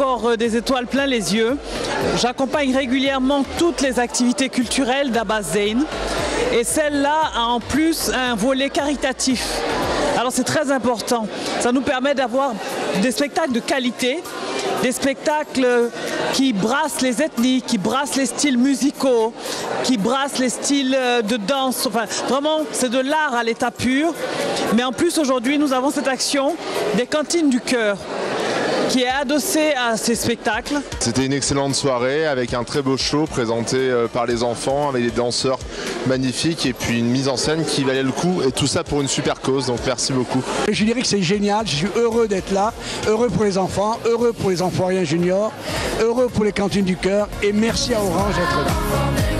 encore des étoiles plein les yeux. J'accompagne régulièrement toutes les activités culturelles d'Abbas Zein. Et celle-là a en plus un volet caritatif. Alors c'est très important. Ça nous permet d'avoir des spectacles de qualité, des spectacles qui brassent les ethnies, qui brassent les styles musicaux, qui brassent les styles de danse. Enfin, vraiment, c'est de l'art à l'état pur. Mais en plus, aujourd'hui, nous avons cette action des cantines du cœur qui est adossée à ces spectacles. C'était une excellente soirée avec un très beau show présenté par les enfants, avec des danseurs magnifiques et puis une mise en scène qui valait le coup et tout ça pour une super cause, donc merci beaucoup. Je dirais que c'est génial, je suis heureux d'être là, heureux pour les enfants, heureux pour les Enforiens juniors, heureux pour les cantines du cœur et merci à Orange d'être là.